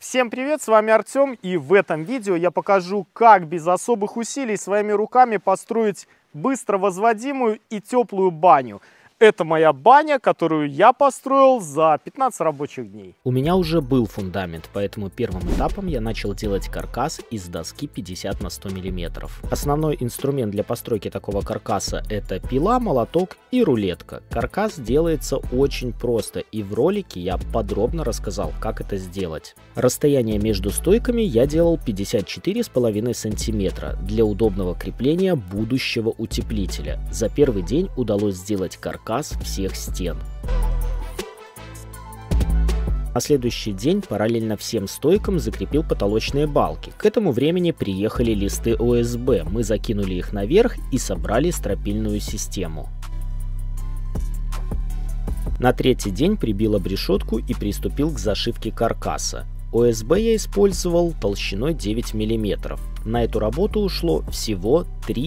Всем привет, с вами Артем, и в этом видео я покажу, как без особых усилий своими руками построить быстро возводимую и теплую баню. Это моя баня, которую я построил за 15 рабочих дней. У меня уже был фундамент, поэтому первым этапом я начал делать каркас из доски 50 на 100 мм. Основной инструмент для постройки такого каркаса — это пила, молоток и рулетка. Каркас делается очень просто, и в ролике я подробно рассказал, как это сделать. Расстояние между стойками я делал 54,5 см для удобного крепления будущего утеплителя. За первый день удалось сделать каркас всех стен. На следующий день параллельно всем стойкам закрепил потолочные балки. К этому времени приехали листы ОСБ, мы закинули их наверх и собрали стропильную систему. На третий день прибил обрешетку и приступил к зашивке каркаса. ОСБ я использовал толщиной 9 мм. На эту работу ушло всего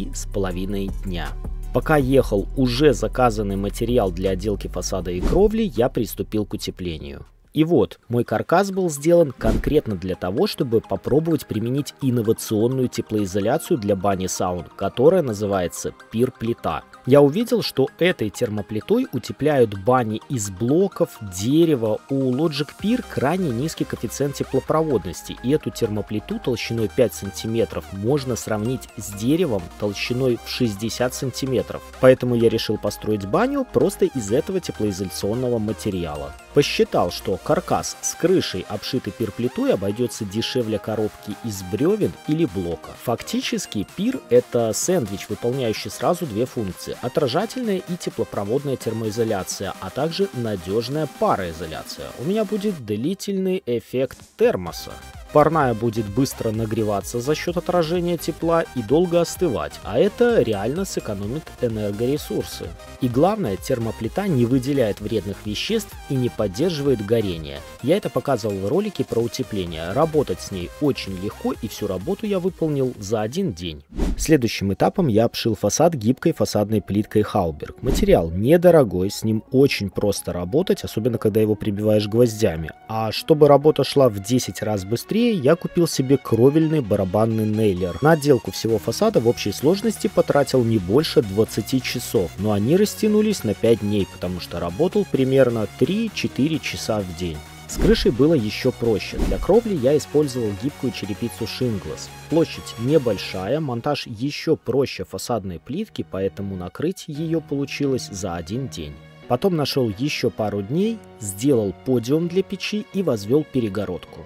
3,5 дня. Пока ехал уже заказанный материал для отделки фасада и кровли, я приступил к утеплению. И вот, мой каркас был сделан конкретно для того, чтобы попробовать применить инновационную теплоизоляцию для бани-саун, которая называется пир-плита. Я увидел, что этой термоплитой утепляют бани из блоков, дерева. У Logic Pir крайне низкий коэффициент теплопроводности, и эту термоплиту толщиной 5 см можно сравнить с деревом толщиной в 60 см. Поэтому я решил построить баню просто из этого теплоизоляционного материала. Посчитал, что каркас с крышей, обшитый пир-плитой, обойдется дешевле коробки из бревен или блока. Фактически пир — это сэндвич, выполняющий сразу две функции: отражательная и теплопроводная термоизоляция, а также надежная пароизоляция. У меня будет длительный эффект термоса. Парная будет быстро нагреваться за счет отражения тепла и долго остывать, а это реально сэкономит энергоресурсы. И главное, термоплита не выделяет вредных веществ и не поддерживает горение. Я это показывал в ролике про утепление. Работать с ней очень легко, и всю работу я выполнил за один день. Следующим этапом я обшил фасад гибкой фасадной плиткой Halberg. Материал недорогой, с ним очень просто работать, особенно когда его прибиваешь гвоздями. А чтобы работа шла в 10 раз быстрее, я купил себе кровельный барабанный нейлер. На отделку всего фасада в общей сложности потратил не больше 20 часов, но они растянулись на 5 дней, потому что работал примерно 3-4 часа в день. С крышей было еще проще. Для кровли я использовал гибкую черепицу Shingles. Площадь небольшая, монтаж еще проще фасадной плитки, поэтому накрыть ее получилось за один день. Потом нашел еще пару дней, сделал подиум для печи и возвел перегородку.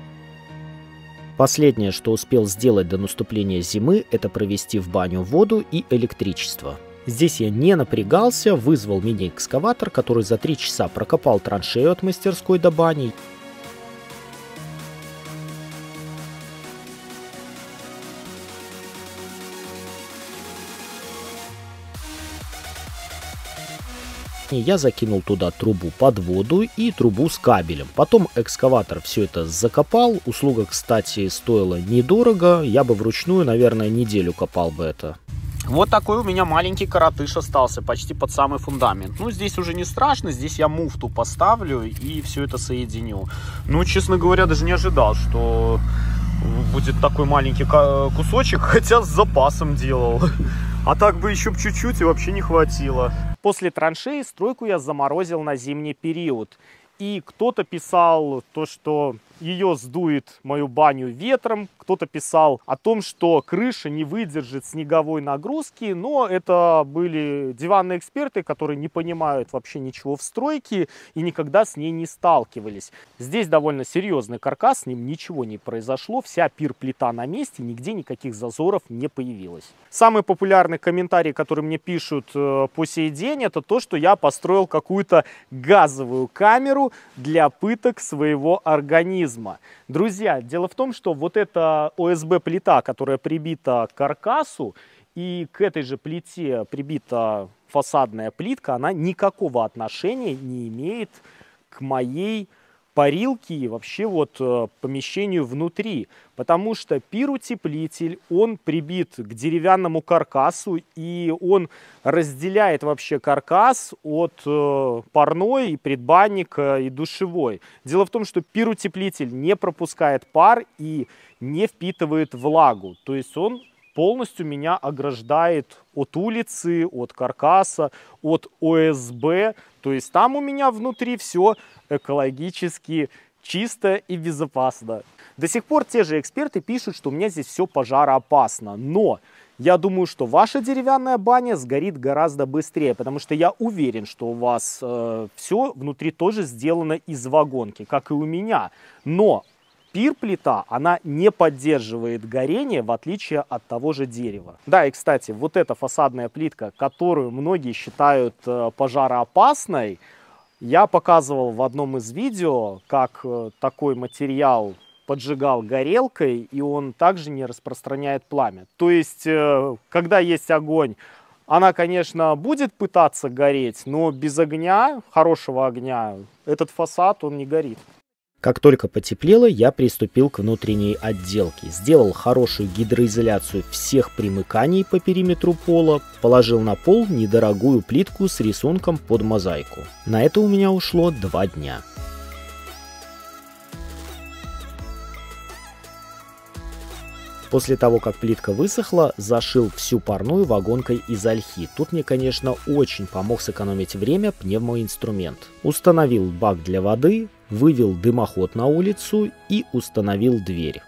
Последнее, что успел сделать до наступления зимы, это провести в баню воду и электричество. Здесь я не напрягался, вызвал мини-экскаватор, который за 3 часа прокопал траншею от мастерской до бани. Я закинул туда трубу под воду и трубу с кабелем. Потом экскаватор все это закопал. Услуга, кстати, стоила недорого. Я бы вручную, наверное, неделю копал бы это. Вот такой у меня маленький коротыш остался, почти под самый фундамент. Ну, здесь уже не страшно, здесь я муфту поставлю и все это соединю. Ну, честно говоря, даже не ожидал, что будет такой маленький кусочек, хотя с запасом делал. А так бы еще чуть-чуть и вообще не хватило. После траншеи стройку я заморозил на зимний период. И кто-то писал то, что ее сдует, мою баню, ветром. Кто-то писал о том, что крыша не выдержит снеговой нагрузки. Но это были диванные эксперты, которые не понимают вообще ничего в стройке и никогда с ней не сталкивались. Здесь довольно серьезный каркас, с ним ничего не произошло. Вся пир-плита на месте, нигде никаких зазоров не появилось. Самый популярный комментарий, который мне пишут по сей день, это то, что я построил какую-то газовую камеру для пыток своего организма. Друзья, дело в том, что вот эта ОСБ-плита, которая прибита к каркасу, и к этой же плите прибита фасадная плитка, она никакого отношения не имеет к моей парилки вообще вот помещению внутри, потому что пир-утеплитель, он прибит к деревянному каркасу, и он разделяет вообще каркас от парной, и предбанника, и душевой. Дело в том, что пир-утеплитель не пропускает пар и не впитывает влагу, то есть он полностью меня ограждает от улицы, от каркаса, от ОСБ. То есть там у меня внутри все экологически чисто и безопасно. До сих пор те же эксперты пишут, что у меня здесь все пожароопасно. Но я думаю, что ваша деревянная баня сгорит гораздо быстрее, потому что я уверен, что у вас все внутри тоже сделано из вагонки, как и у меня. Но пир-плита, она не поддерживает горение, в отличие от того же дерева. Да, и, кстати, вот эта фасадная плитка, которую многие считают пожароопасной, я показывал в одном из видео, как такой материал поджигал горелкой, и он также не распространяет пламя. То есть, когда есть огонь, она, конечно, будет пытаться гореть, но без огня, хорошего огня, этот фасад, он не горит. Как только потеплело, я приступил к внутренней отделке. Сделал хорошую гидроизоляцию всех примыканий по периметру пола, положил на пол недорогую плитку с рисунком под мозаику. На это у меня ушло 2 дня. После того, как плитка высохла, зашил всю парную вагонкой из ольхи. Тут мне, конечно, очень помог сэкономить время пневмоинструмент. Установил бак для воды, вывел дымоход на улицу и установил дверь.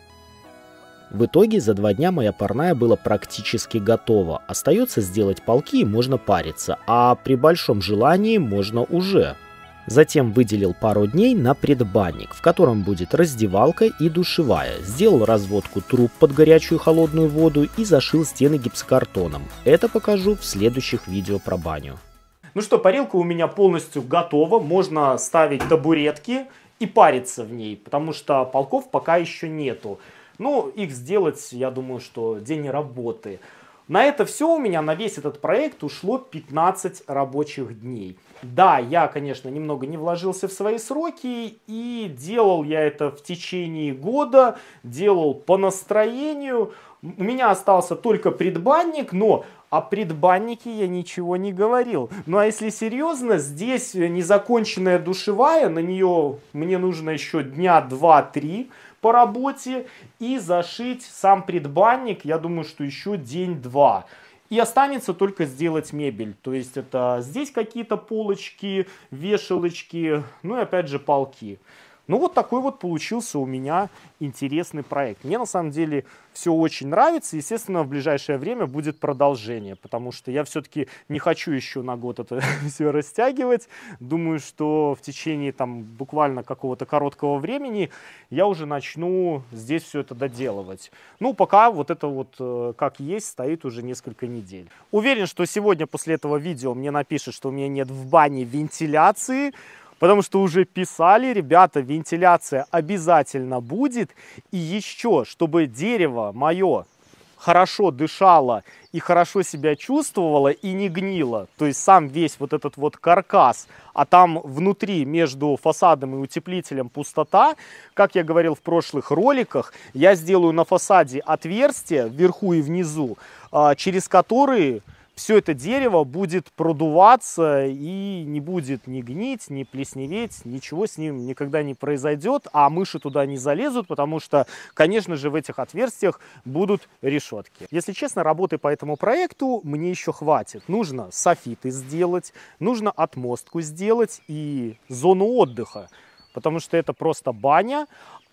В итоге за 2 дня моя парная была практически готова. Остается сделать полки, и можно париться, а при большом желании можно уже. Затем выделил пару дней на предбанник, в котором будет раздевалка и душевая. Сделал разводку труб под горячую и холодную воду и зашил стены гипсокартоном. Это покажу в следующих видео про баню. Ну что, парилка у меня полностью готова. Можно ставить табуретки и париться в ней, потому что полков пока еще нету. Ну, их сделать, я думаю, что день работы. На это все у меня, на весь этот проект ушло 15 рабочих дней. Да, я, конечно, немного не вложился в свои сроки, и делал я это в течение года, делал по настроению. У меня остался только предбанник, но о предбаннике я ничего не говорил. Ну а если серьезно, здесь незаконченная душевая, на нее мне нужно еще дня 2-3 по работе, и зашить сам предбанник, я думаю, что еще день-два. И останется только сделать мебель. То есть это здесь какие-то полочки, вешалочки, ну и опять же полки. Ну вот такой вот получился у меня интересный проект. Мне на самом деле все очень нравится. Естественно, в ближайшее время будет продолжение, потому что я все-таки не хочу еще на год это все растягивать. Думаю, что в течение там буквально какого-то короткого времени я уже начну здесь все это доделывать. Ну, пока вот это вот как есть, стоит уже несколько недель. Уверен, что сегодня после этого видео мне напишут, что у меня нет в бане вентиляции. Потому что уже писали, ребята, вентиляция обязательно будет. И еще, чтобы дерево мое хорошо дышало и хорошо себя чувствовало и не гнило. То есть сам весь вот этот вот каркас, а там внутри между фасадом и утеплителем пустота. Как я говорил в прошлых роликах, я сделаю на фасаде отверстия вверху и внизу, через которые все это дерево будет продуваться и не будет ни гнить, ни плесневеть, ничего с ним никогда не произойдет, а мыши туда не залезут, потому что, конечно же, в этих отверстиях будут решетки. Если честно, работы по этому проекту мне еще хватит. Нужно софиты сделать, нужно отмостку сделать и зону отдыха, потому что это просто баня,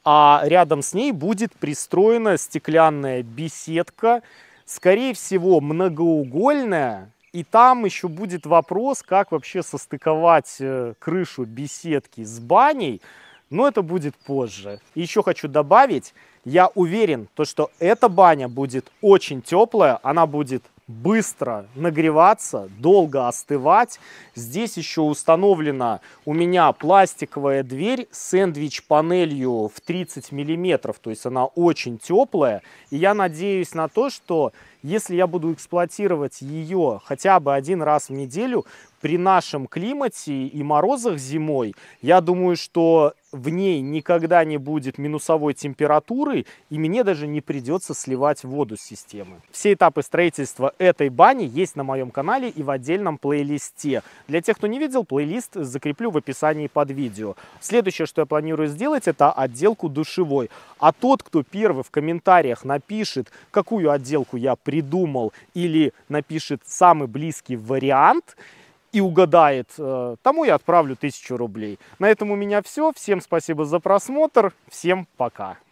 а рядом с ней будет пристроена стеклянная беседка, скорее всего, многоугольная, и там еще будет вопрос, как вообще состыковать крышу беседки с баней, но это будет позже. И еще хочу добавить, я уверен, что эта баня будет очень теплая, она будет быстро нагреваться, долго остывать. Здесь еще установлена у меня пластиковая дверь с сэндвич-панелью в 30 мм, то есть она очень теплая. И я надеюсь на то, что если я буду эксплуатировать ее хотя бы 1 раз в неделю, при нашем климате и морозах зимой, я думаю, что в ней никогда не будет минусовой температуры, и мне даже не придется сливать воду с системы. Все этапы строительства этой бани есть на моем канале и в отдельном плейлисте. Для тех, кто не видел, плейлист закреплю в описании под видео. Следующее, что я планирую сделать, это отделку душевой. А тот, кто первый в комментариях напишет, какую отделку я придумал, или напишет самый близкий вариант, и угадает, тому я отправлю 1000 рублей. На этом у меня все. Всем спасибо за просмотр. Всем пока.